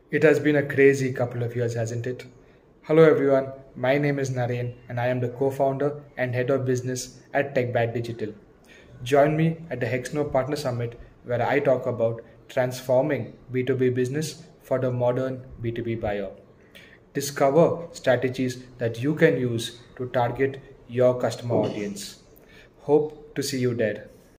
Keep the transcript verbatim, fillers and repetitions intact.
It has been a crazy couple of years, hasn't it? Hello everyone, my name is Naren and I am the co-founder and head of business at TechBag Digital. Join me at the Hexnode Partner Summit where I talk about transforming B two B business for the modern B two B buyer. Discover strategies that you can use to target your customer audience. Hope to see you there.